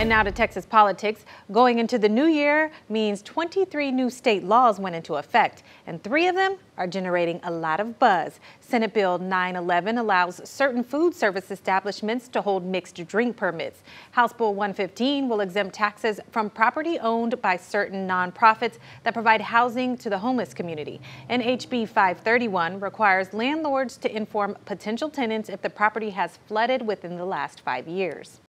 And now to Texas politics. Going into the new year means 23 new state laws went into effect, and 3 of them are generating a lot of buzz. Senate Bill 911 allows certain food service establishments to hold mixed drink permits. House Bill 115 will exempt taxes from property owned by certain nonprofits that provide housing to the homeless community. And HB 531 requires landlords to inform potential tenants if the property has flooded within the last 5 years.